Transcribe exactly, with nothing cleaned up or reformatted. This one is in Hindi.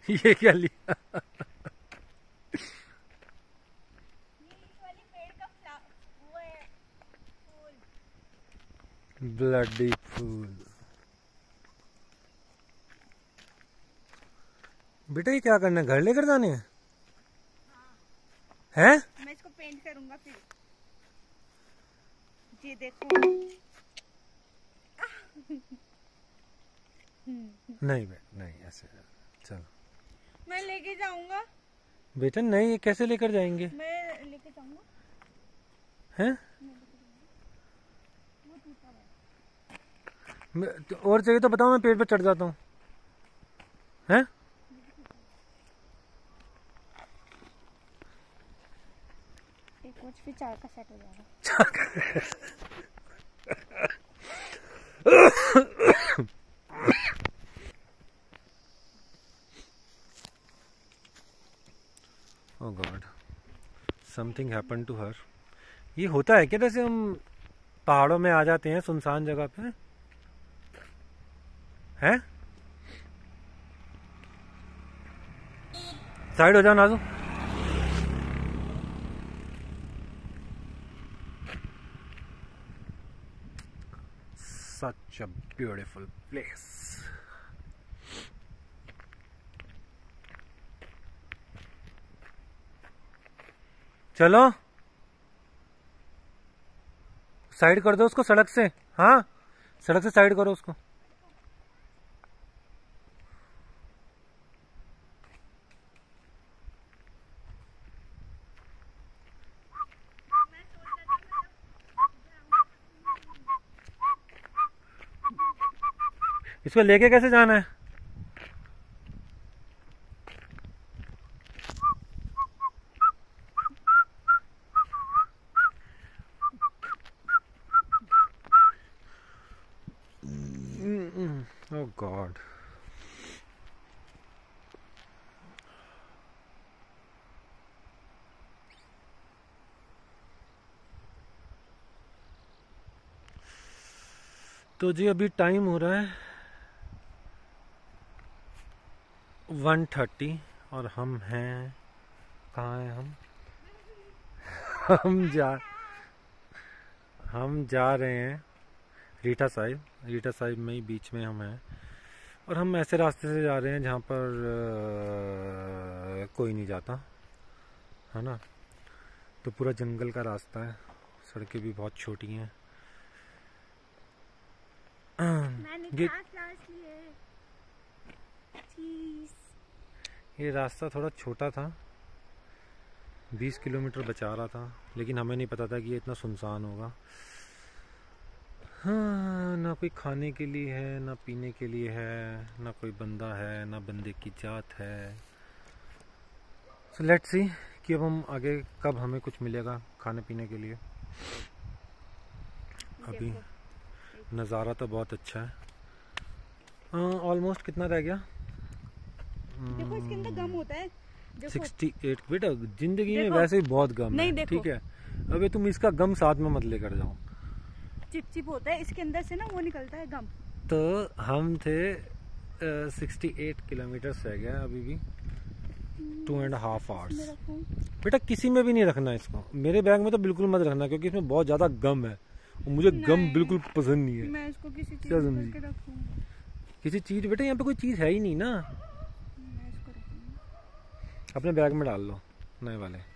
ये क्या लिया? Bloody fool. बेटा ये क्या करना है, घर लेकर जाने हैं? हाँ। हैं? मैं इसको पेंट करूंगा फिर। ये देखो। नहीं बेटा नहीं, ऐसे चलो। मैं लेके जाऊंगा। बेटा नहीं, ये कैसे लेकर जाएंगे? मैं लेके जाऊंगा। हैं? और चाहिए तो बताओ, मैं पेड़ पे चढ़ जाता हूँ। हैं? एक कुछ भी चार का सेट हो जाएगा। Oh God, something happened to her. ये होता है क्या, जैसे हम पहाड़ों में आ जाते हैं सुनसान जगह पे? हैं? साइड हो जाओ Naju. Such a beautiful place. चलो साइड कर दो उसको सड़क से। हाँ, सड़क से साइड करो उसको। इसको लेके कैसे जाना है? Oh God. तो जी अभी टाइम हो रहा है वन थर्टी और हम हैं, कहाँ हैं हम? हम जा हम जा रहे हैं रीठा साहिब। रीठा साहिब में ही बीच में हम हैं, और हम ऐसे रास्ते से जा रहे हैं जहाँ पर आ, कोई नहीं जाता है ना। तो पूरा जंगल का रास्ता है, सड़कें भी बहुत छोटी हैं। ये ये रास्ता थोड़ा छोटा था, बीस किलोमीटर बचा रहा था, लेकिन हमें नहीं पता था कि ये इतना सुनसान होगा। हाँ, ना कोई खाने के लिए है, ना पीने के लिए है, ना कोई बंदा है, ना बंदे की जात है। सो लेट्स सी कि अब हम आगे कब हमें कुछ मिलेगा खाने पीने के लिए। अभी नज़ारा तो बहुत अच्छा है। ऑलमोस्ट कितना रह गया? देखो इसके अंदर गम होता है। Sixty eight. बेटा जिंदगी में वैसे ही बहुत गम नहीं, है, ठीक है? अबे तुम इसका गम साथ में मत लेकर जाओ। चिपचिप होता है इसके अंदर से ना, वो निकलता है गम। तो हम थे सिक्सटी एट किलोमीटर रह गया अभी भी, टू एंड हाफ आवर्स। बेटा किसी में भी नहीं रखना इसको, मेरे बैग में तो बिल्कुल मत रखना, क्योंकि इसमें बहुत ज्यादा गम है और मुझे गम बिल्कुल पसंद नहीं है। मैं इसको किसी चीज में करके रखूंगा। किसी चीज? बेटा यहाँ पे कोई चीज है ही नहीं ना। मैं इसको रखूंगा। अपने बैग में डाल लो नए वाले।